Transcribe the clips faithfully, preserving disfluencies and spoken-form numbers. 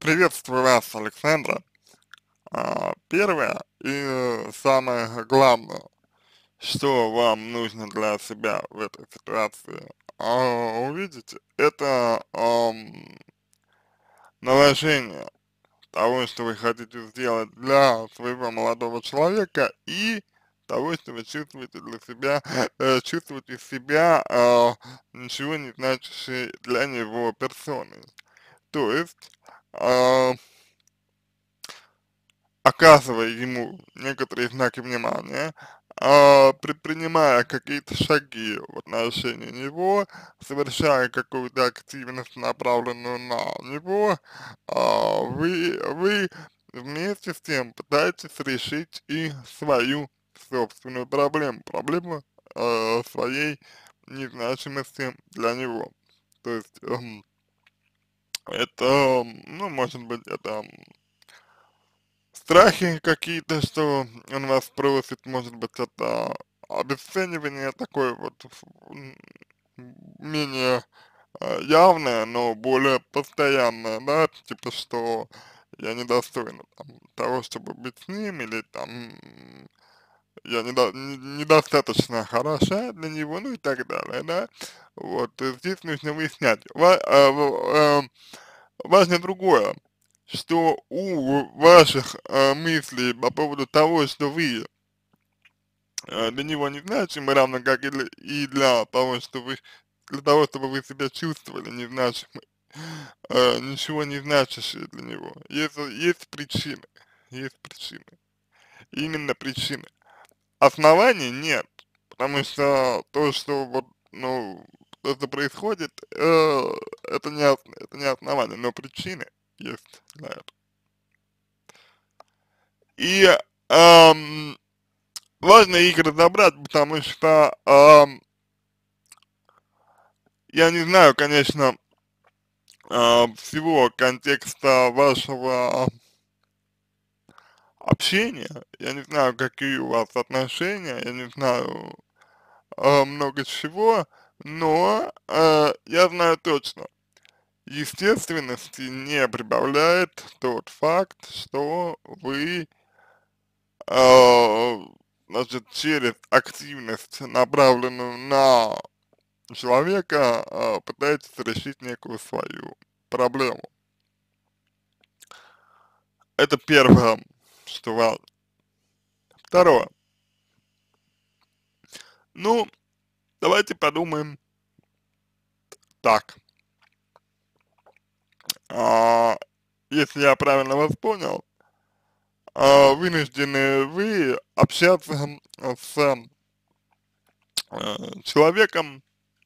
Приветствую вас, Александра. А, Первое и самое главное, что вам нужно для себя в этой ситуации а, увидеть, это ам, наложение того, что вы хотите сделать для своего молодого человека и того, что вы чувствуете для себя, э, чувствуете себя а, ничего не значащей для него персоной. То есть а, оказывая ему некоторые знаки внимания, а, предпринимая какие-то шаги в отношении него, совершая какую-то активность, направленную на него, а, вы, вы вместе с тем пытаетесь решить и свою собственную проблему, проблему э, своей незначимости для него. То есть эм, это, ну, может быть, это страхи какие-то, что он вас просит, может быть, это обесценивание такое вот м, менее э, явное, но более постоянное, да, типа, что я недостойна там, того, чтобы быть с ним, или там м, я недо, не- недостаточно хороша для него, ну и так далее, да. Вот, то есть здесь нужно выяснять. Ва- э, в- э, важно другое, что у ваших э, мыслей по поводу того, что вы э, для него не значимы, равно как и для, и для того, что вы, для того, чтобы вы себя чувствовали незначимой, э, ничего не значащее для него. Есть, есть причины, есть причины, именно причины. Оснований нет, потому что то, что вот, ну, то, что происходит, э, это не, ос- это не основание, но причины есть для этого. И ам, важно их разобрать, потому что ам, я не знаю, конечно, а, всего контекста вашего общения, я не знаю, какие у вас отношения, я не знаю а, много чего, но а, я знаю точно, естественности не прибавляет тот факт, что вы а, значит, через активность, направленную на человека, а, пытаетесь решить некую свою проблему. Это первое, что важно. Второе. Ну, давайте подумаем так. А, если я правильно вас понял, а, вынуждены вы общаться с э, человеком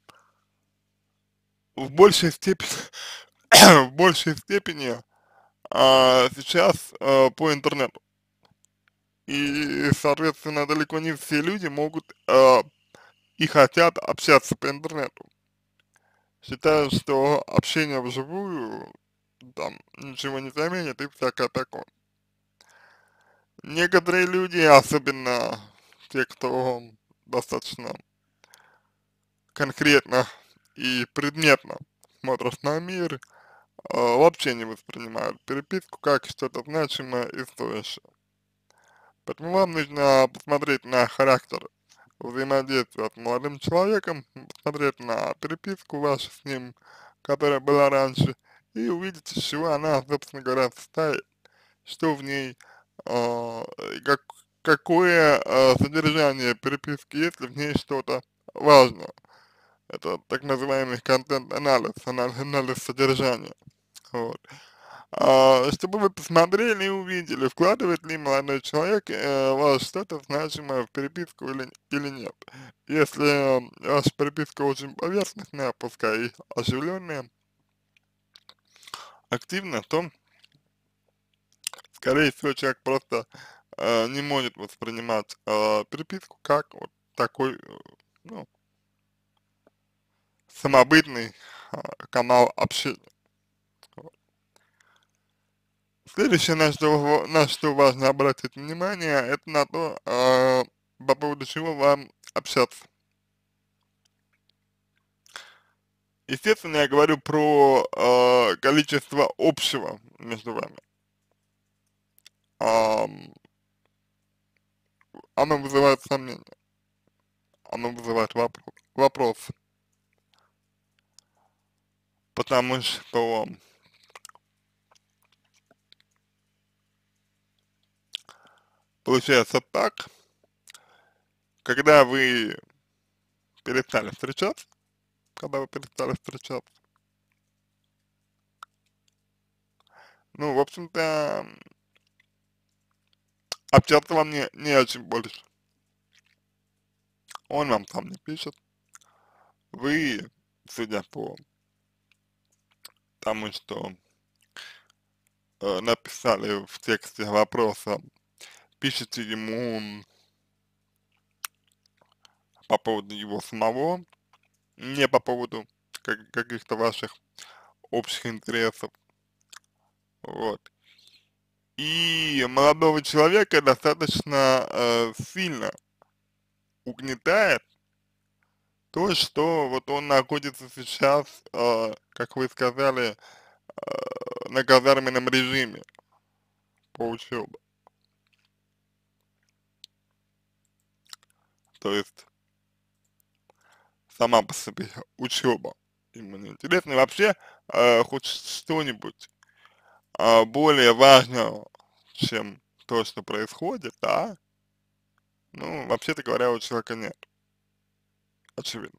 в большей степени, в большей степени а, сейчас а, по интернету. И, соответственно, далеко не все люди могут а, и хотят общаться по интернету. Считаю, что общение вживую там ничего не заменит и всякое такое. Некоторые люди, особенно те, кто достаточно конкретно и предметно смотрят на мир, э, вообще не воспринимают переписку как что-то значимое и стоящее. Поэтому вам нужно посмотреть на характер взаимодействия с молодым человеком, посмотреть на переписку вашу с ним, которая была раньше, и увидеть, из чего она, собственно говоря, состоит, что в ней, а, и как, какое а, содержание переписки, есть ли в ней что-то важное. Это так называемый контент-анализ, анализ, анализ содержания. Вот. А, чтобы вы посмотрели и увидели, вкладывает ли молодой человек э, вас что-то значимое в переписку или, или нет. Если э, ваша переписка очень поверхностная, пускай и оживленная, активная, то, скорее всего, человек просто э, не может воспринимать э, переписку как вот такой, э, ну, самобытный э, канал общения. Вот. Следующее, на что, на что важно обратить внимание, это на то, э, по поводу чего вам общаться. Естественно, я говорю про э, количество общего между вами. Ам, оно вызывает сомнения, оно вызывает вопрос, вопрос, потому что получается так, когда вы перестали встречаться, когда вы перестали встречаться, ну, в общем-то, общаться вам не, не о чем больше. Он вам сам не пишет, вы, судя по тому, что э, написали в тексте вопроса, пишите ему по поводу его самого, не по поводу как- каких-то ваших общих интересов, вот. И молодого человека достаточно э, сильно угнетает то, что вот он находится сейчас, э, как вы сказали, э, на казарменном режиме по учебе. То есть сама по себе учеба ему не интересна. И вообще, э, хоть что-нибудь э, более важного, чем то, что происходит, да, ну, вообще-то говоря, у человека нет, очевидно.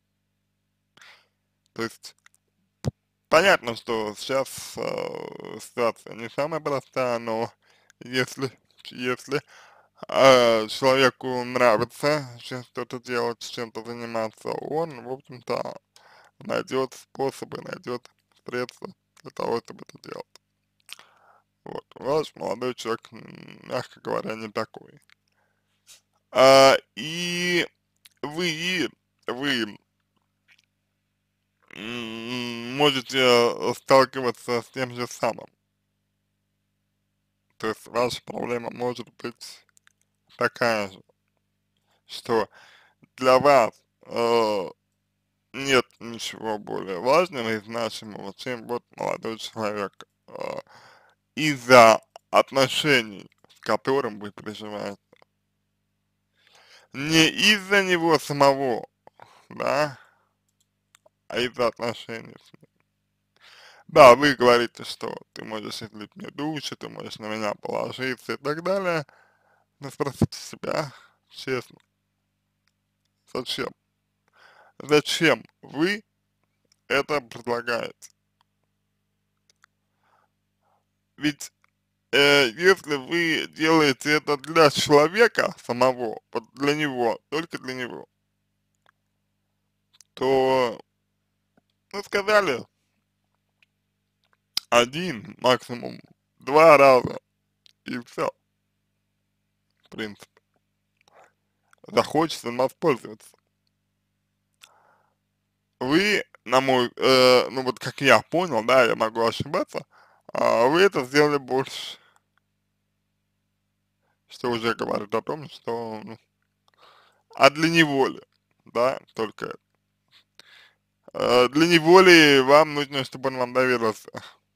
То есть понятно, что сейчас э, ситуация не самая простая, но если, если э, человеку нравится чем- что-то делать, чем-то заниматься, он, в общем-то, найдет способы, найдет средства для того, чтобы это делать. Вот, ваш молодой человек, м, мягко говоря, не такой. А, и вы, вы м, можете э, сталкиваться с тем же самым. То есть ваша проблема может быть такая же, что для вас э, нет ничего более важного и значимого, чем вот молодой человек э, из-за отношений, с которым вы переживаете. Не из-за него самого, да, а из-за отношений с ним. Да, вы говорите, что ты можешь излить мне душу, ты можешь на меня положиться и так далее, но спросите себя честно, зачем? Зачем вы это предлагаете? Ведь э, если вы делаете это для человека самого, вот для него, только для него, то, ну, сказали, один, максимум два раза, и все, в принципе. Захочется им воспользоваться. Вы, на мой, э, ну вот как я понял, да, я могу ошибаться, а, вы это сделали больше, что уже говорит о том, что, ну, а для него ли, да, только э, для него ли вам нужно, чтобы он вам доверился?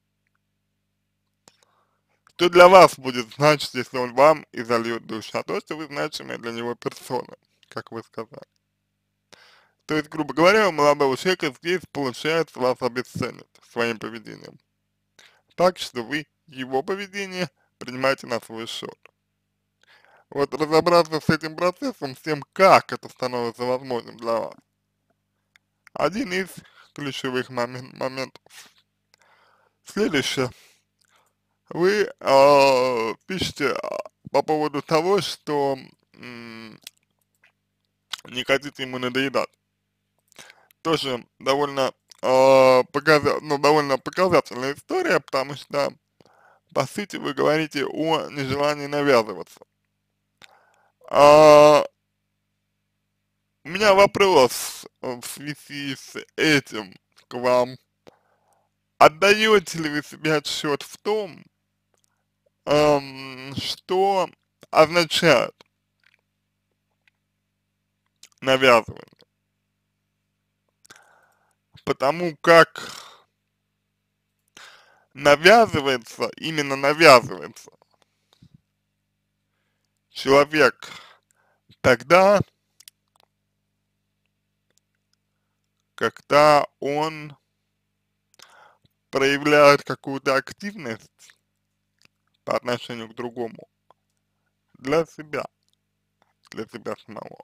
Что для вас будет значить, если он вам и зальет душу, а то, что вы значимая для него персона, как вы сказали. То есть, грубо говоря, у молодого человека здесь получается вас обесценит своим поведением. Так что вы его поведение принимаете на свой счет. Вот разобраться с этим процессом, с тем, как это становится возможным для вас, один из ключевых момент, моментов. Следующее. Вы э, пишете а, по поводу того, что м, не хотите ему надоедать. Тоже довольно, э, показа ну, довольно показательная история, потому что, по сути, вы говорите о нежелании навязываться. А, у меня вопрос э, в связи с этим к вам. Отдаете ли вы себе отсчет в том, эм, что означает навязывание? потому как навязывается, именно навязывается человек тогда, когда он проявляет какую-то активность по отношению к другому для себя, для себя самого.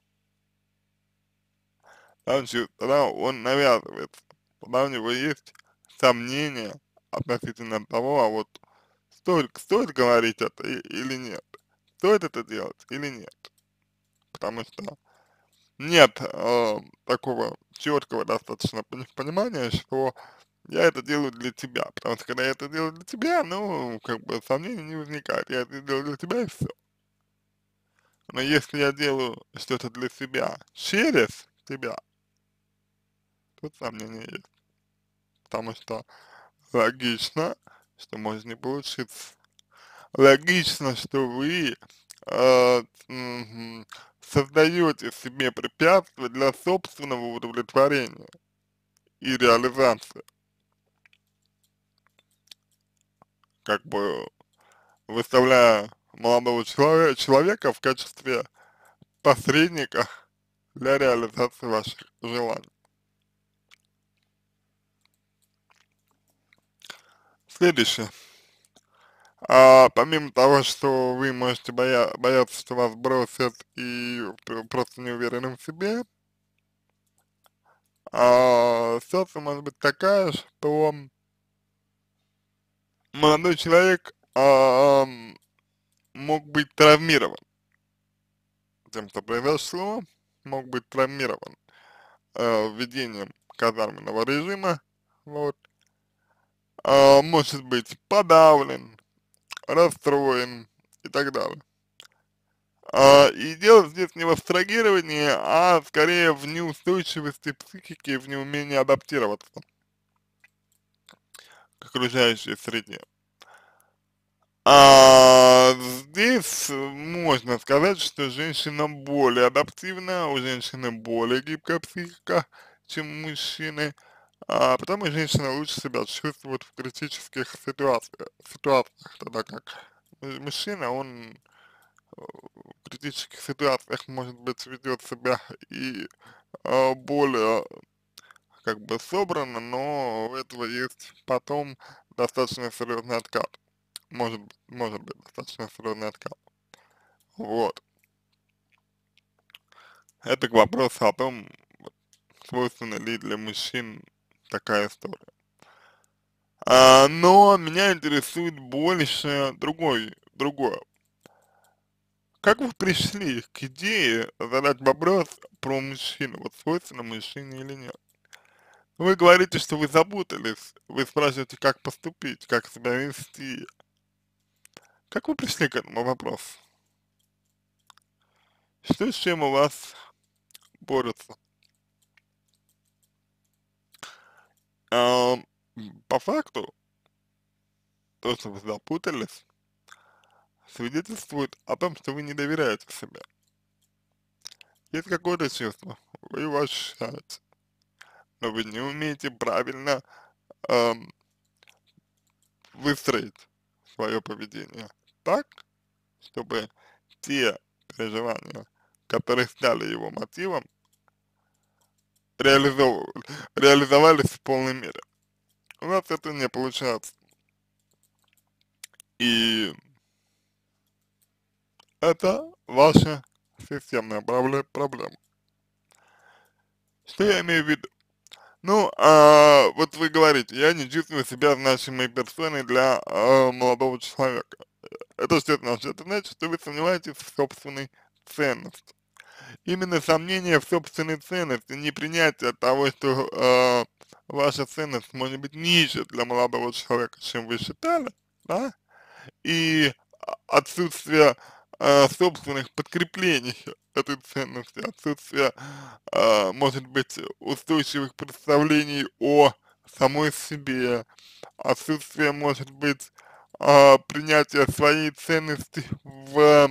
Значит, тогда он навязывается, когда у него есть сомнения относительно того, а вот стоит, стоит говорить это и- или нет, стоит это делать или нет, потому что нет э, такого четкого достаточно пони- понимания, что я это делаю для тебя, потому что когда я это делаю для тебя, ну, как бы сомнений не возникает, я это делаю для тебя и все. Но если я делаю что-то для себя через тебя, тут сомнения есть, потому что логично, что может не получиться. Логично, что вы э, м, создаете себе препятствия для собственного удовлетворения и реализации, как бы выставляя молодого человека, человека в качестве посредника для реализации ваших желаний. Следующее. А, помимо того, что вы можете боя бояться, что вас бросят и пр просто не уверены в себе, а, ситуация может быть такая, что молодой человек, ам, мог быть травмирован тем, что произошло, мог быть травмирован, э, введением казарменного режима, вот, а, может быть подавлен, расстроен и так далее. А, и дело здесь не в абстрагировании, а скорее в неустойчивости психики, в неумении адаптироваться к окружающей среде. А здесь можно сказать, что женщина более адаптивна, у женщины более гибкая психика, чем у мужчины, а потому женщина лучше себя чувствует в критических ситуациях, ситуациях, тогда как му- мужчина, он в критических ситуациях, может быть, ведет себя и а, более как бы собрано, но у этого есть потом достаточно серьезный откат. Может, быть- может быть достаточно серьезный откат. Вот. Это к вопросу о том, свойственна ли для мужчин такая история. А, но меня интересует больше другой, другое. Как вы пришли к идее задать вопрос про мужчину, вот свойственно мужчине или нет? Вы говорите, что вы запутались, вы спрашиваете, как поступить, как себя вести. Как вы пришли к этому вопросу? Что с чем у вас борется? А, по факту, то, что вы запутались, свидетельствует о том, что вы не доверяете себе. Есть какое-то чувство, вы его ощущаете, но вы не умеете правильно эм, выстроить свое поведение так, чтобы те переживания, которые стали его мотивом, реализов... реализовались в полной мере. У нас это не получается. И это ваша системная проблема. Что я имею в виду? Ну, а, вот вы говорите, я не чувствую себя значимой персоной для а, молодого человека. Это что значит? Это значит, что вы сомневаетесь в собственной ценности. Именно сомнение в собственной ценности, непринятие того, что э, ваша ценность может быть ниже для молодого человека, чем вы считали, да, и отсутствие э, собственных подкреплений этой ценности, отсутствие, э, может быть, устойчивых представлений о самой себе, отсутствие, может быть, э, принятия своей ценности в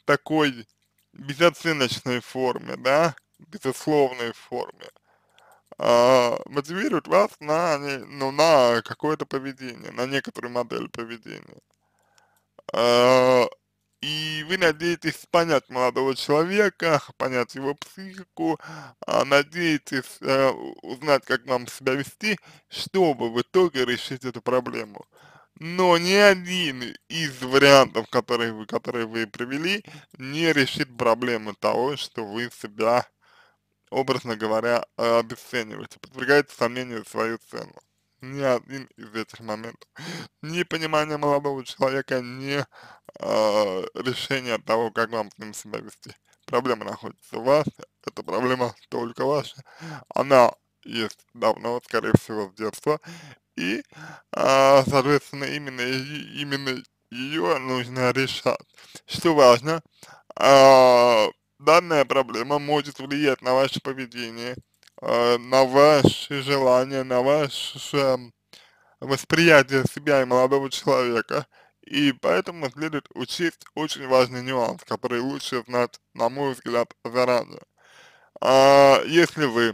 такой безоценочной форме, да, безусловной форме, а, мотивирует вас на, не, ну, на какое-то поведение, на некоторую модель поведения. А, и вы надеетесь понять молодого человека, понять его психику, а, надеетесь э, у- узнать, как вам себя вести, чтобы в итоге решить эту проблему. Но ни один из вариантов, которые вы, которые вы привели, не решит проблему того, что вы себя, образно говоря, э, обесцениваете, подвергаете сомнению свою цену. Ни один из этих моментов. Ни понимание молодого человека, ни а, решение того, как вам с ним себя вести. Проблема находится у вас, эта проблема только ваша. Она есть давно, скорее всего, с детства. И, а, соответственно, именно, и- именно ее нужно решать. Что важно, а, данная проблема может влиять на ваше поведение, а, на ваши желания, на ваше восприятие себя и молодого человека, и поэтому следует учесть очень важный нюанс, который лучше знать, на мой взгляд, заранее. А, если вы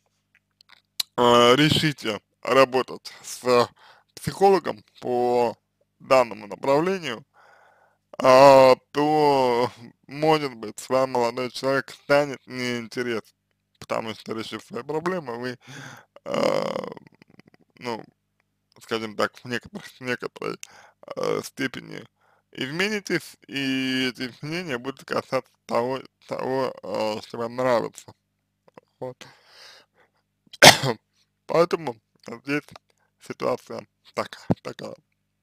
а, решите работать с психологом по данному направлению, а, то, может быть, с вами молодой человек станет неинтересен, потому что, решив свои проблемы, вы, а, ну, скажем так, в некоторой, в некоторой э, степени изменитесь, и эти изменения будут касаться того, того, э, что вам нравится. Вот. Поэтому здесь ситуация так, такая.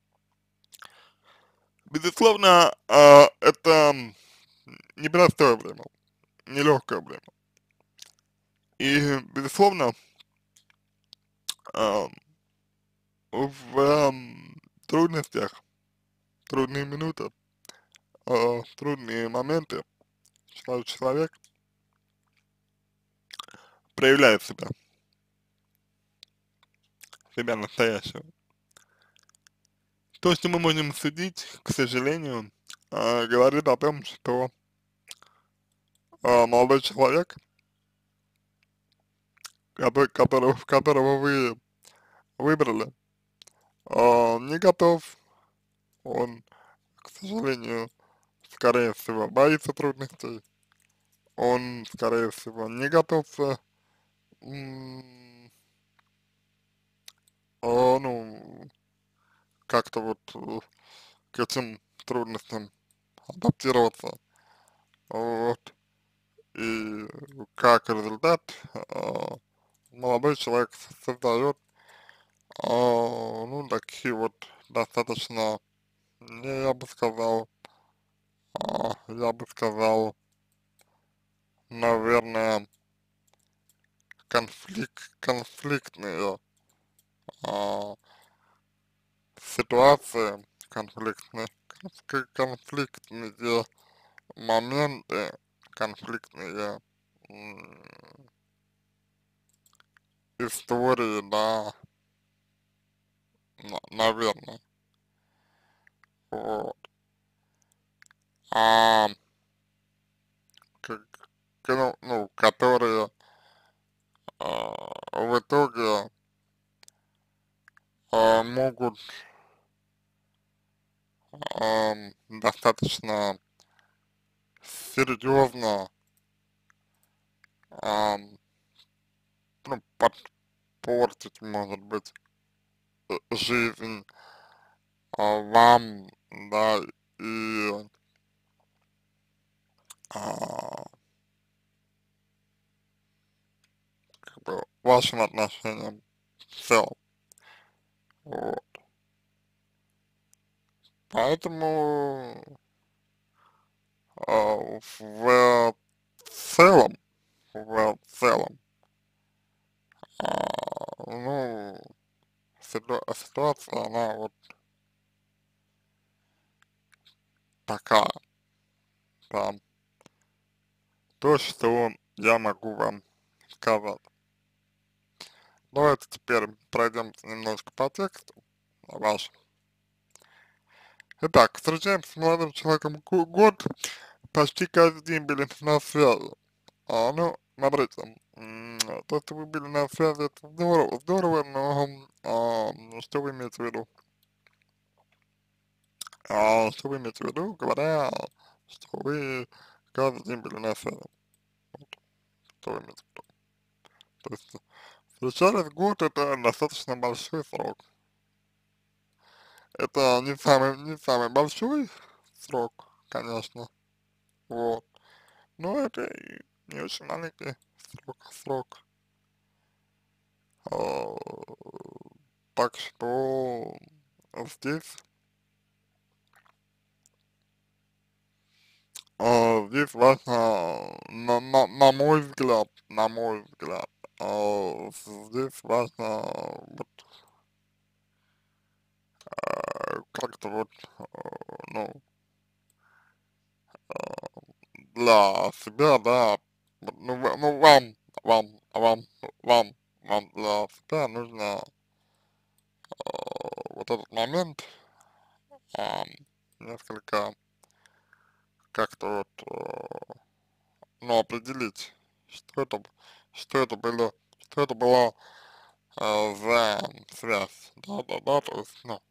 Безусловно, э, это непростое время, нелегкое время. И, безусловно, э, в э, трудностях, трудные минуты, э, трудные моменты человек проявляет себя, себя настоящего. То, что мы можем судить, к сожалению, а, говорит о том, что а, молодой человек, который, которого, которого вы выбрали, а, не готов, он, к сожалению, скорее всего, боится трудностей, он, скорее всего, не готов, э, м, а, ну, как-то вот э, к этим трудностям адаптироваться, вот, и как результат, а, молодой человек создает, а, ну, такие вот достаточно, не, я бы сказал, а, я бы сказал, наверное, конфликт, конфликтные а, ситуации, конфликтные, конфли- конфликтные моменты, конфликтные м, истории, да, на- наверное, вот. А, как, ну, ну, которые а, в итоге а, могут ам, достаточно серьезно ам, ну, подпортить, может быть, э, жизнь а, вам, да, и а, как бы вашим отношениям в целом. Вот. Поэтому а, в целом, в целом, а, ну, ситу- ситуация, она вот такая, да, то, что я могу вам сказать. Давайте теперь пройдем немножко по тексту вашему. Итак, встречаемся с молодым человеком г- год, почти каждый день были на связи. А, ну, смотрите, м, э, то, что вы были на связи, это здорово, здорово, но а, что вы имеете в виду? А, что вы имеете в виду, говоря, что вы каждый день были на связи? Вот, что вы имеете в виду? То есть встречались год, это достаточно большой срок. Это не самый, не самый большой срок, конечно, вот, но это и не очень маленький срок, срок. А, так что здесь, а, здесь важно, на, на, на мой взгляд, на мой взгляд, а, здесь важно вот, а, как-то вот, а, ну, а, для себя, да, вот, ну, в- ну, вам, вам, вам, вам, вам для себя нужно а, вот этот момент а, несколько как-то вот, э, ну, определить, что это, что это было, что это была э, за связь, да, да, да, то есть, ну,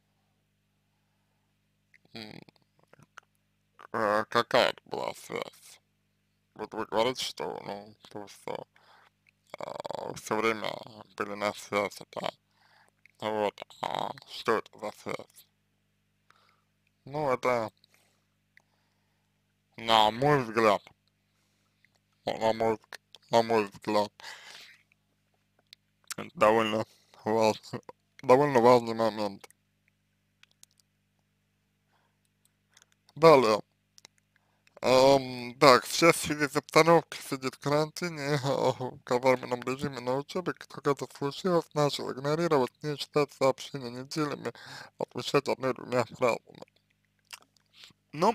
м, э, какая это была связь. Вот вы говорите, что, ну, просто э, все время были на связи, да, вот, а что это за связь? Ну, это, на мой взгляд, на мой, взг- на мой взгляд, это довольно важный, довольно важный момент. Далее, Ам, так, сейчас в связи с обстановкой сидит в карантине, в каварменном режиме на учебе, как это случилось, начал игнорировать, не читать сообщения неделями, отвечать одной-двумя фразами. Ну,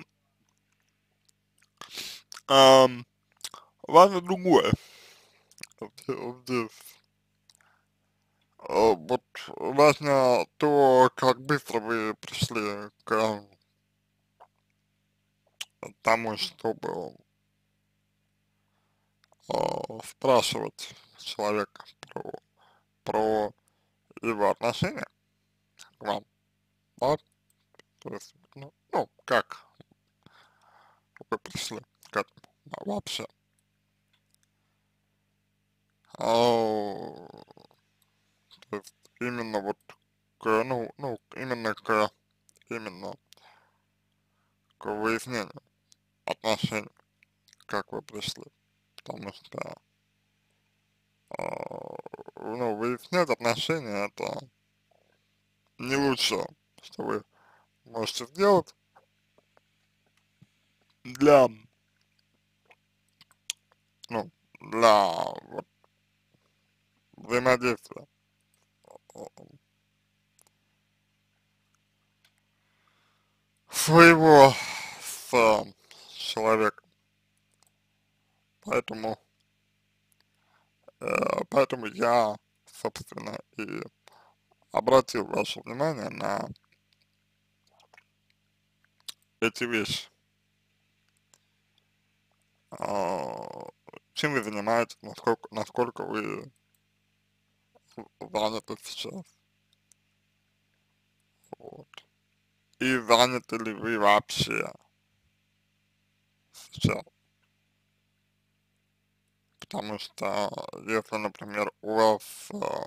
ам, важно другое вот здесь. А, Вот важно то, как быстро вы пришли к тому, чтобы а, спрашивать человека про, про его отношение к вам, да? То есть, ну, ну, как вы пришли к этому, да, вообще. А, то есть именно вот к, ну, ну, именно к, именно к выяснению отношений, как вы пришли. Потому что, а, ну, выяснять отношения это не лучшее, что вы можете сделать для, ну, для вот, взаимодействия своего с человеком. Поэтому Э, поэтому я, собственно, и обратил ваше внимание на эти вещи. А, Чем вы занимаетесь, насколько, насколько вы заняты сейчас, вот. И заняты ли вы вообще сейчас. Потому что если, например, у вас а,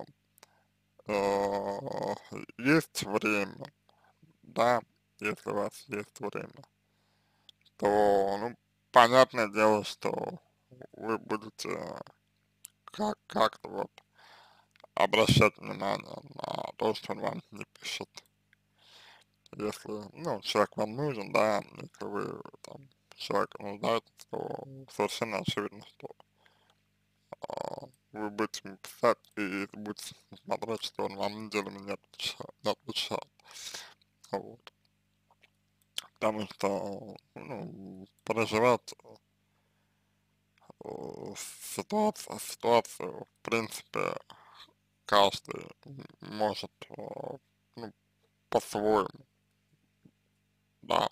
а, есть время, да, если у вас есть время, то, ну, понятное дело, что вы будете как, как-то вот обращать внимание на то, что он вам не пишет. Если, ну, человек вам нужен, да, если вы там человека нуждаетесь, то совершенно очевидно, что а, вы будете ему писать и будете смотреть, что он вам неделями не отвечает, не отвечает. Вот. Потому что, ну, проживать э, ситуацию, ситуацию, в принципе, каждый может, э, ну, по-своему, да.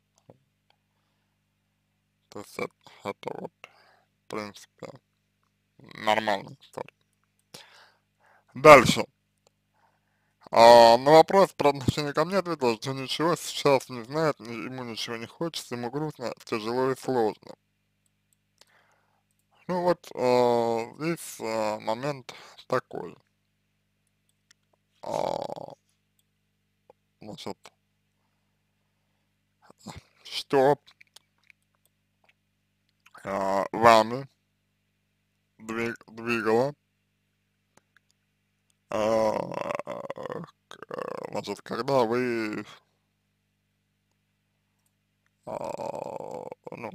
То есть это, это вот, в принципе, нормальная история. Дальше. А, на вопрос про отношение ко мне ответил, что ничего сейчас не знает, ни- ему ничего не хочется, ему грустно, тяжело и сложно. Ну вот, а, здесь а, момент такой, а, значит, что а, вами двиг- двигало, а, к- значит, когда вы, а, ну,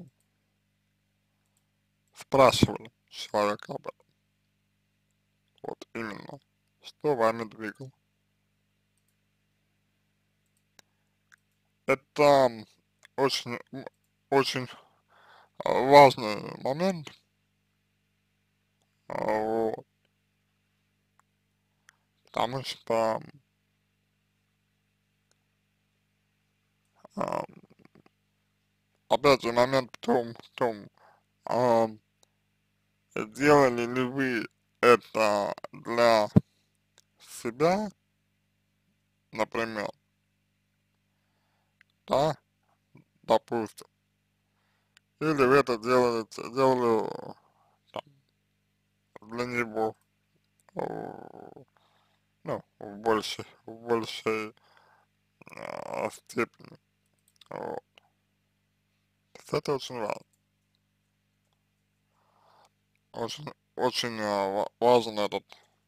спрашивали человека об этом, вот именно, что вами двигало. Это очень, м, очень а, важный момент, а, вот, потому что, а, опять же, момент в том, в том, а, делали ли вы это для себя, например, да, допустим, или вы это делали, делали там, для него, э, ну, в большей, в большей а, степени, вот. То есть это очень важно, очень, очень а, ва- важен этот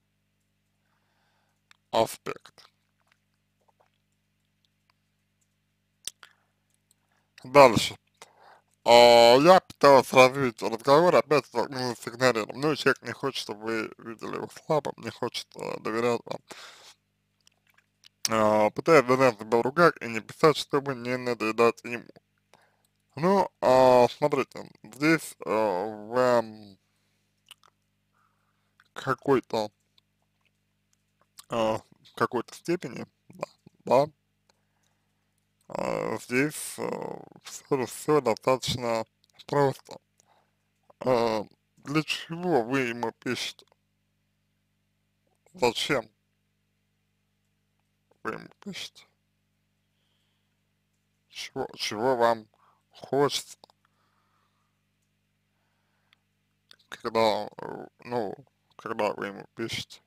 аспект. Дальше. А, я пытался развить разговор, опять столкнулся с игнорированием. Ну, человек не хочет, чтобы вы видели его слабым, не хочет а, доверять вам. А, пытаюсь держать себя в руках и не писать, чтобы не надоедать ему. Ну, а, смотрите, здесь а, в м, какой-то а, в какой-то степени, да, да, а, здесь все, все достаточно просто. А, для чего вы ему пишете? Зачем вы ему пишете? Чего, чего вам хочется, когда, э, ну, когда вы ему пишете,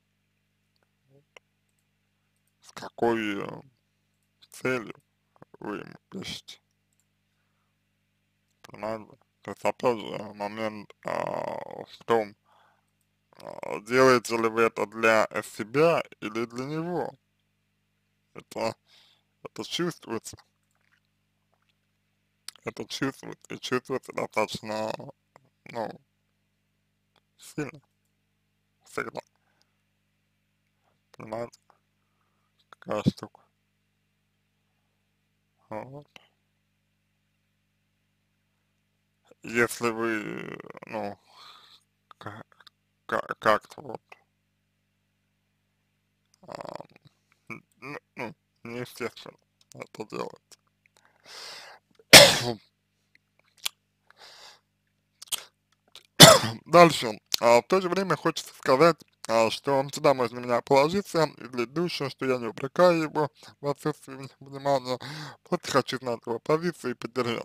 с какой э, целью вы ему пишете, понимаете? То есть, опять же, момент а, в том, а, делаете ли вы это для себя или для него. Это, это чувствуется, это чувствуется, и чувствуется достаточно, ну, сильно, всегда, понимаете, какая штука. Вот. Если вы, ну, ка- ка- как-то вот, а, н- ну, ну, неестественно это делать. Дальше. А, в то же время хочется сказать, а, что он всегда может на меня положиться, и предыдущее, что я не упрекаю его в отсутствии вни- внимания, просто хочу знать его позицию и поддержать.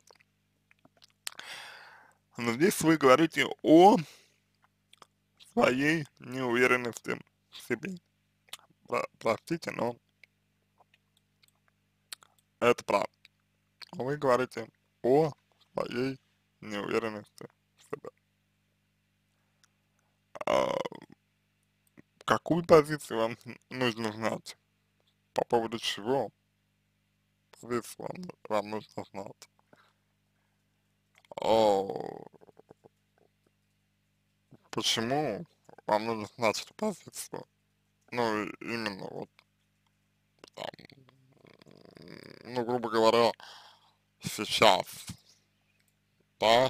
Но здесь вы говорите о своей неуверенности в себе. Про- простите, но это правда. Вы говорите о своей неуверенности в себе. А, какую позицию вам нужно знать? По поводу чего позицию вам, вам нужно знать? О, почему вам нужно знать эту позицию? Ну, и именно вот там, м, ну, грубо говоря, сейчас, да?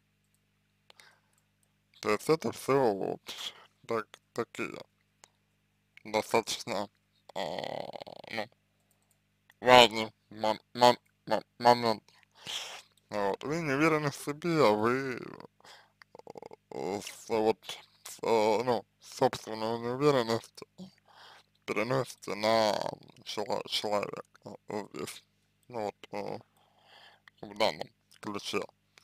То есть это все вот так, такие достаточно, а, ну, важный мом- мом- мом- момент. Вот. Вы не уверены в себе, а вы э, с- вот с, э, ну, собственную неуверенность переносите на чело человека, э, здесь, ну вот, э, в данном ключе.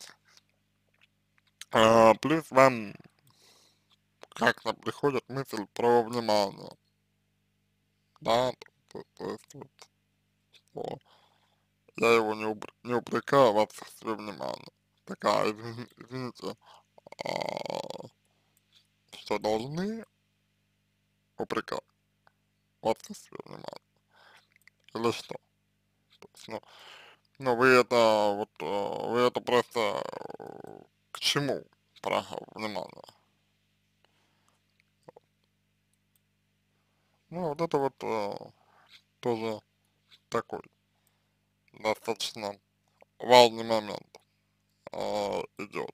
А, плюс вам как-то приходит мысль про внимание, да, то, то есть вот, что я его не, упр не упрекаю в отсутствии внимания. Такая, извини- извините, а, что должны упрекать в отсутствии внимания, или что? То есть, ну, ну вы это вот, э, вы это просто э, к чему про внимание? Ну, вот это вот э, тоже такой достаточно важный момент э, идет.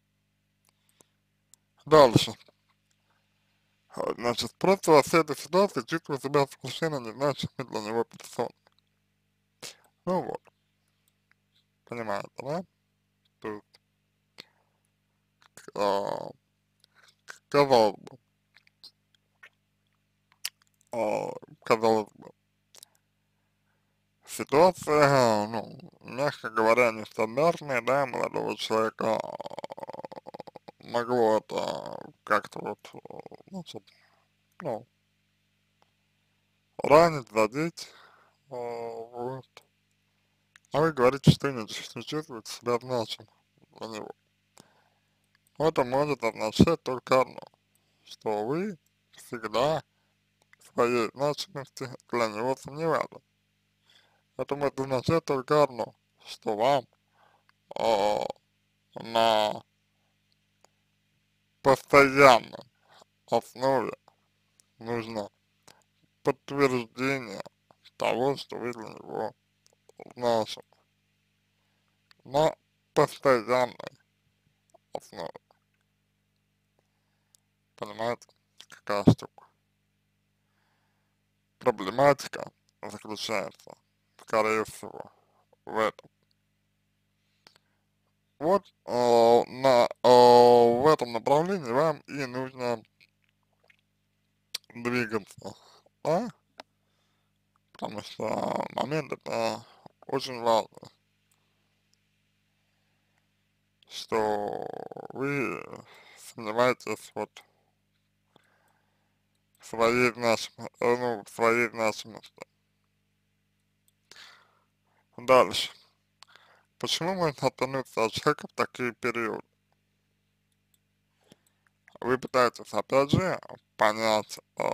Дальше. А, Значит, просто во всей этой ситуации чувствую себя совершенно незначимой для него персоной. Ну вот, понимаете, да? То есть, а, казалось бы, а, казалось бы, ситуация, ну, мягко говоря, нестандартная, да, молодого человека а, могло это как-то вот, э, значит, ну, ранить, задеть, а, вот. А вы говорите, что не, чувс- не чувствуете себя значимым для него. Это может означать только одно, что вы всегда в своей значимости для него сомневались. Это может означать только одно, что вам э, на постоянной основе нужно подтверждение того, что вы для него значимы. На постоянной основе. Понимаете, какая штука? Проблематика заключается, скорее всего, в этом. Вот э, на, э, в этом направлении вам и нужно двигаться, да? Потому что момент это очень важный, что вы сомневаетесь вот в своей значимости, ну, в своей значимости. Дальше. Почему можно оттянуться от человека в такие периоды? Вы пытаетесь, опять же, понять э,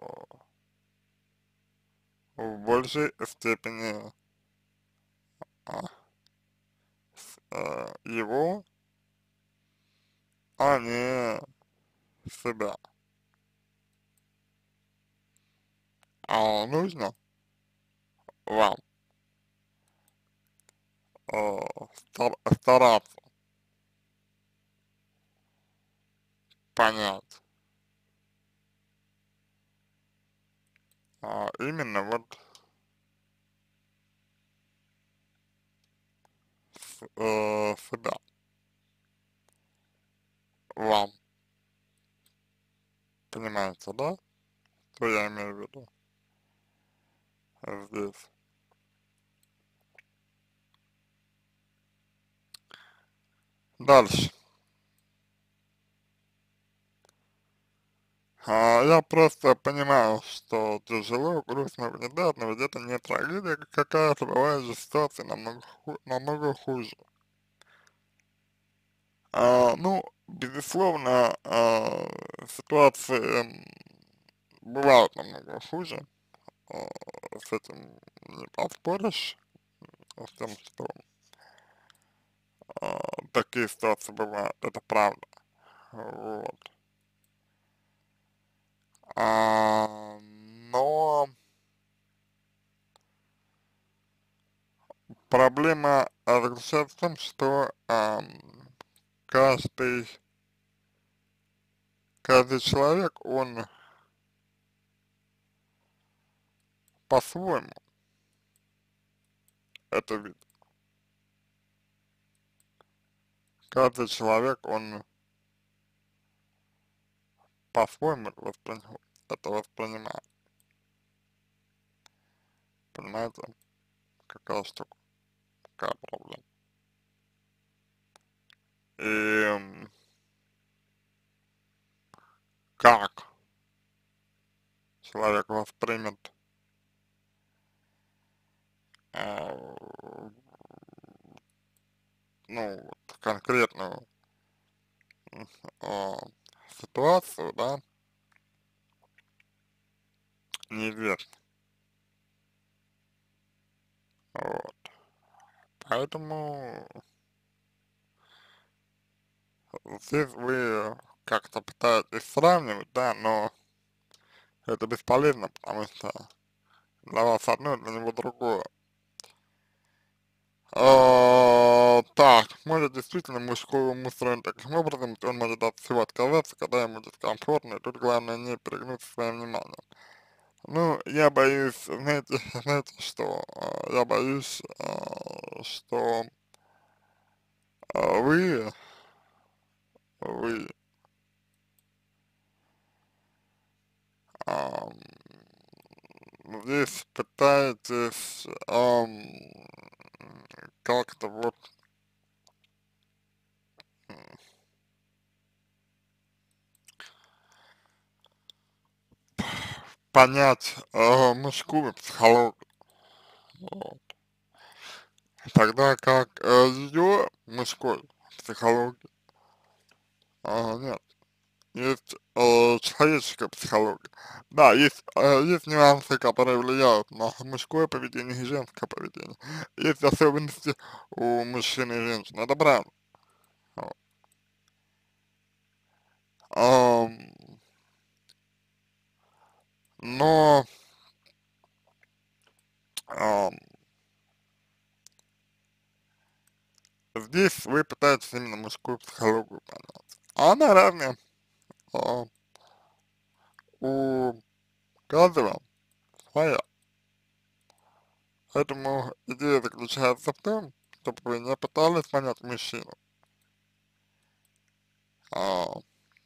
в большей степени а, с- э, его, а не себя. А нужно вам э, стар- стараться понять а, именно вот с- э, себя, вам, понимаете, да, что я имею в виду здесь. Дальше. А, я просто понимаю, что тяжело, грустно, внезапно, ведь это не трагедия какая-то, бывает же ситуации намного, ху намного хуже. А, ну, безусловно, а, ситуации м, бывают намного хуже, а, с этим не поспоришь, с тем, что а, такие ситуации бывают, это правда, вот. А, но проблема а, заключается в том, что ам, каждый, каждый человек, он по-своему это видит. Каждый человек, он по-своему это, воспри... это воспринимает. Понимаете, какая штука, какая проблема. И м, как человек воспримет э, ну, вот конкретную э, ситуацию, да, неизвестно. Вот. Поэтому здесь вы как-то пытаетесь сравнивать, да, но это бесполезно, потому что для вас одно, для него другое. А, так, может действительно мужской ум устроен таким образом, что он может от всего отказаться, когда ему дискомфортно, и тут главное не перегнуться своим вниманием. Ну, я боюсь, знаете, знаете что, а, я боюсь, а, что а, вы, вы ам, здесь пытаетесь ам, как-то вот понять а, мужскую психологию, вот. Тогда как а, ее мужской психологии а, нет. Есть э, человеческая психология. Да, есть, э, есть нюансы, которые влияют на мужское поведение и женское поведение. Есть особенности у мужчин и женщин. Это правда. Вот. Ам, но ам, здесь вы пытаетесь именно мужскую психологию понять. А она разная. А, у каждого своя. Поэтому идея заключается в том, чтобы вы не пытались понять мужчину, а,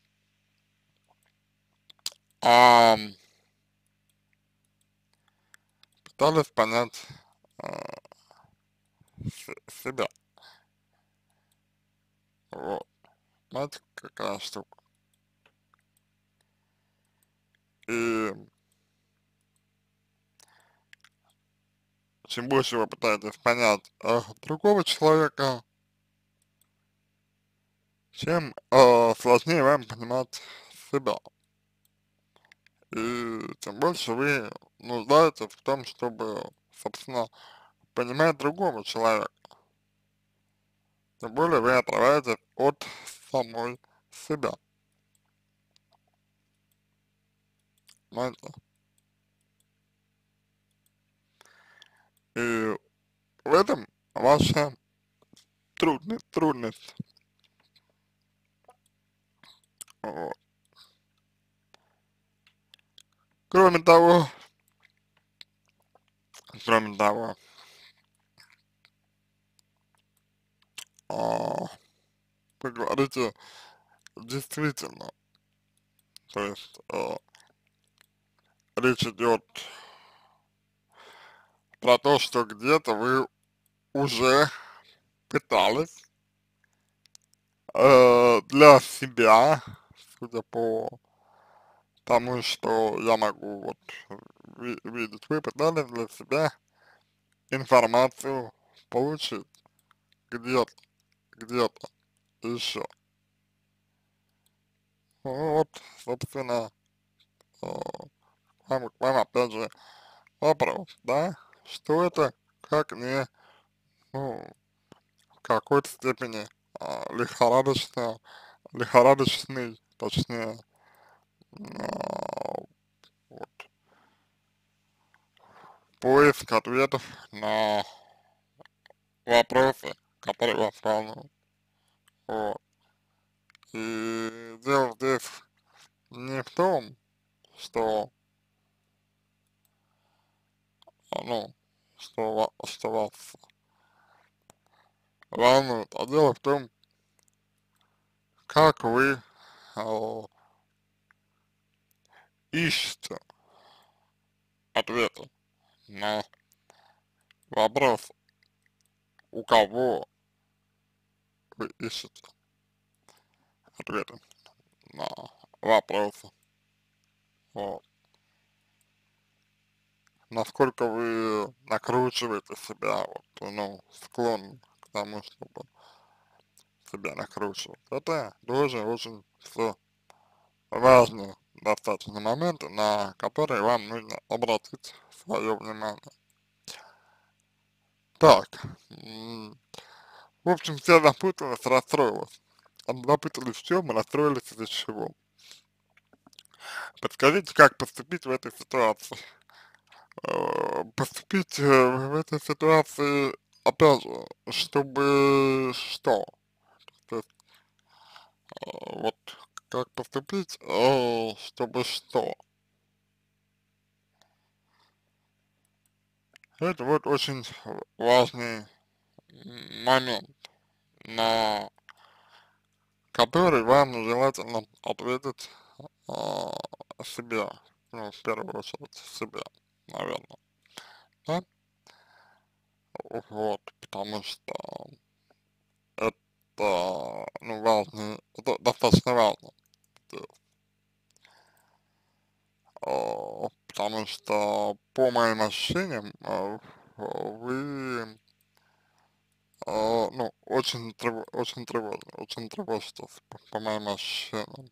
а пытались понять а, с- себя. Вот. Знаете, какая штука. И чем больше вы пытаетесь понять э, другого человека, тем э, сложнее вам понимать себя. И тем больше вы нуждаетесь в том, чтобы, собственно, понимать другого человека. Тем более вы отрываетесь от самой себя. Знаете? И в этом ваша трудность, трудность. Вот. Кроме того, кроме того, а, вы говорите действительно, то есть э, речь идет про то, что где-то вы уже пытались э, для себя, судя по тому, что я могу вот ви видеть, вы пытались для себя информацию получить где-то, где-то еще. Ну вот, собственно, э, к вам, к вам опять же вопрос, да, что это, как не, ну, в какой-то степени а, лихорадочно, лихорадочный, точнее, а, вот, поиск ответов на вопросы, которые вас волнуют. Вот. И дело здесь не в том, что, а, ну, что, ва- что вас волнует, а дело в том, как вы а, ищете ответы на вопрос, у кого вы ищете ответы на вопросы, вот, насколько вы накручиваете себя, вот, ну, склонны к тому, чтобы себя накручивать. Это тоже очень все важные достаточно моменты, на которые вам нужно обратить свое внимание. Так, м, в общем, все запуталось, расстроилось. А запутались в чем, расстроились из-за чего. Подскажите, как поступить в этой ситуации? Э, Поступить э, в этой ситуации, опять же, чтобы что? То есть, э, вот как поступить, э, чтобы что? Это вот очень важный м, момент, на который вам желательно ответить а, себе, ну, в первую очередь себе, наверное, да? Вот, потому что это, ну, важно, это достаточно важно, то есть, а, потому что, по моим ощущениям, а, вы, а, ну, очень, трев- очень тревожны, очень тревожитесь, по, по моим ощущениям.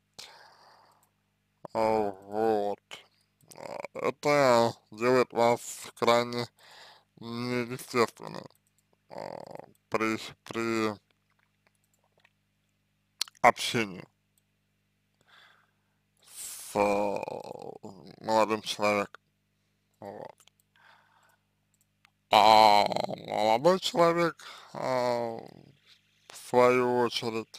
А, вот. А, Это делает вас крайне неестественной а, при, при общении с а, молодым человеком. Вот. А молодой человек, а, в свою очередь,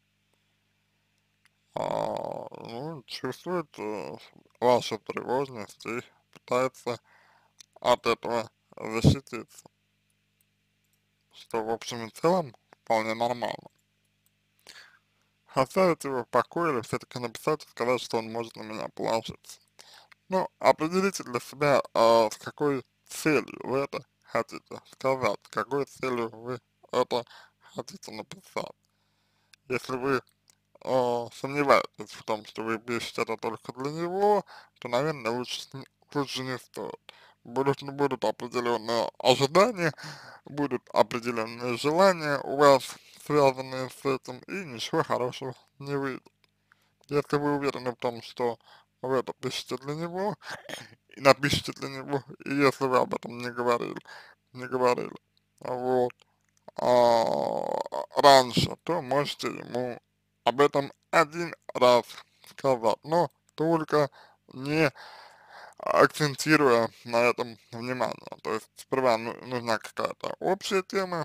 а, ну, чувствует э, вашу тревожность и пытается от этого защититься, что, в общем и целом, вполне нормально. Оставить его в покое или все-таки написать и сказать, что он может на меня положиться. Ну, определите для себя, а, с какой целью вы это хотите сказать, с какой целью вы это хотите написать. Если вы а, сомневаетесь в том, что вы пишете это только для него, то, наверное, лучше, с- лучше не стоит. Будут, ну, будут определенные ожидания, будут определенные желания у вас, связанные с этим, и ничего хорошего не выйдет. Если вы уверены в том, что вы это пишете для него, и напишите для него, и если вы об этом не говорили, не говорили, вот, а, раньше, то можете ему об этом один раз сказать, но только не акцентируя на этом внимание. То есть сперва ну- нужна какая-то общая тема,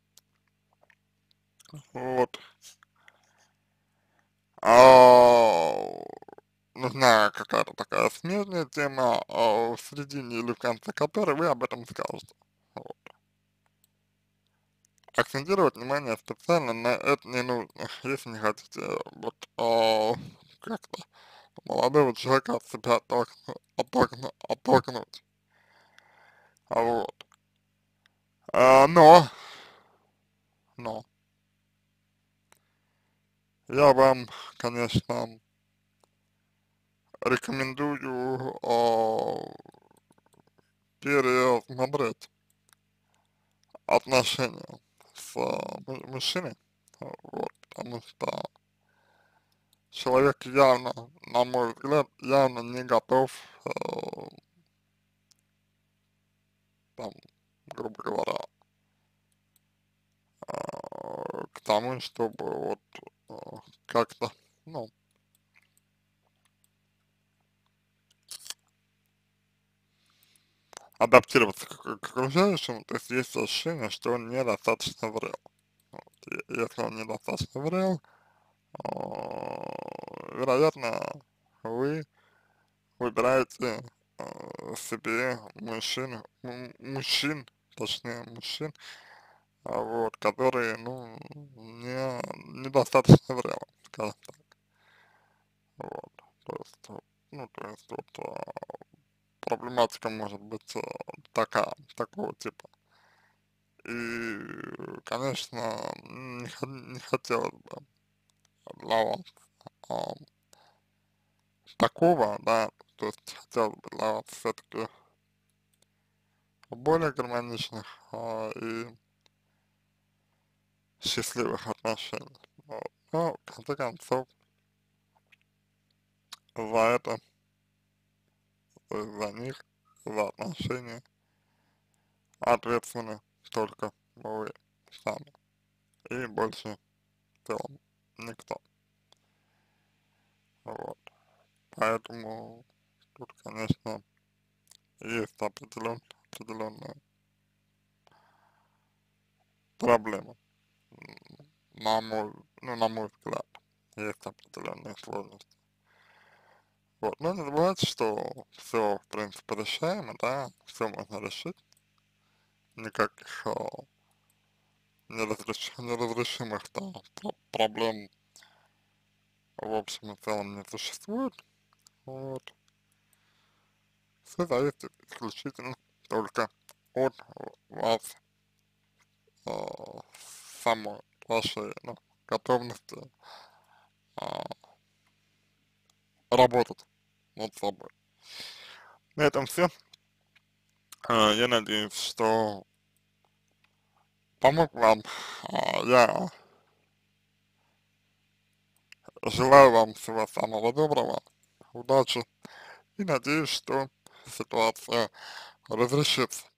вот, а, нужна какая-то такая смежная тема, а в середине или в конце которой вы об этом скажете. Вот. Акцентировать внимание специально на это не нужно, если не хотите вот а, как-то молодого человека от себя оттолкнуть, оттолкнуть, оттолкнуть. А вот. А, но, но, я вам, конечно, рекомендую а, пересмотреть отношения с а, му- мужчиной, а, вот, потому что человек явно, на мой взгляд, явно не готов, э, там, грубо говоря, э, к тому, чтобы вот э, как-то, ну, адаптироваться к, к окружающему, то есть есть ощущение, что он недостаточно зрел. Вот. И если он недостаточно зрел, э, вероятно, вы выбираете э, себе мужчин, м- мужчин, точнее мужчин, а, вот, которые, ну, не, недостаточно зрелы, скажем так, вот, то есть, вот. ну, то есть вот а, проблематика может быть а, такая, такого типа. И, конечно, не, хо- не хотелось бы для вас а, такого, да, то есть хотелось бы для вас все-таки более гармоничных а, и счастливых отношений. Вот. Но, в конце концов, за это, то есть за них, за отношения ответственны только вы сами. И больше в целом никто. Вот. Поэтому тут, конечно, есть определен, определенная проблема. М, На мой, ну, на мой взгляд, есть определенные сложности. Вот. Но не забывайте, что все, в принципе, решаемо, да, все можно решить. Никаких а, неразреш- неразрешимых да, про- проблем в общем и целом не существует. Вот. Все зависит исключительно только от вас э, самой, вашей ну, готовности э, работать над собой. На этом все. Э, я надеюсь, что помог вам. Э, я желаю вам всего самого доброго, удачи и надеюсь, что ситуация разрешится.